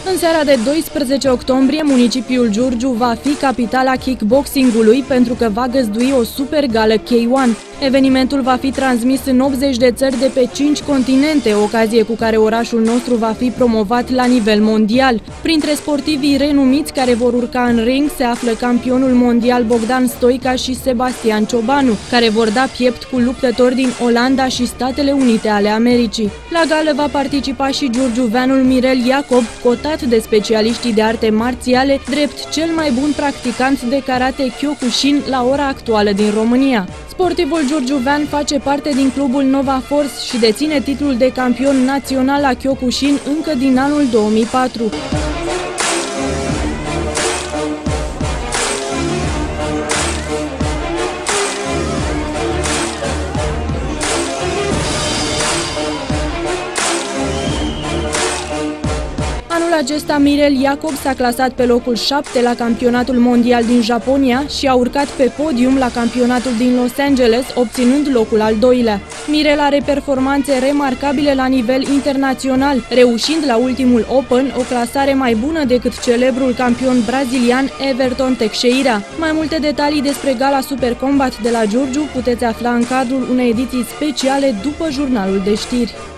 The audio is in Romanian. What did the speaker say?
În seara de 12 octombrie, municipiul Giurgiu va fi capitala kickboxingului pentru că va găzdui o super gală K1. Evenimentul va fi transmis în 80 de țări de pe 5 continente, ocazie cu care orașul nostru va fi promovat la nivel mondial. Printre sportivii renumiți care vor urca în ring se află campionul mondial Bogdan Stoica și Sebastian Ciobanu, care vor da piept cu luptători din Olanda și Statele Unite ale Americii. La gală va participa și giurgiuveanul Mirel Iacob, cotat de specialiștii de arte marțiale, drept cel mai bun practicant de karate Kyokushin la ora actuală din România. Sportivul giurgiuvean face parte din clubul Nova Force și deține titlul de campion național la Kyokushin încă din anul 2004. Anul acesta, Mirel Iacob s-a clasat pe locul 7 la campionatul mondial din Japonia și a urcat pe podium la campionatul din Los Angeles, obținând locul al doilea. Mirel are performanțe remarcabile la nivel internațional, reușind la ultimul Open o clasare mai bună decât celebrul campion brazilian Everton Teixeira. Mai multe detalii despre gala Super Combat de la Giurgiu puteți afla în cadrul unei ediții speciale după jurnalul de știri.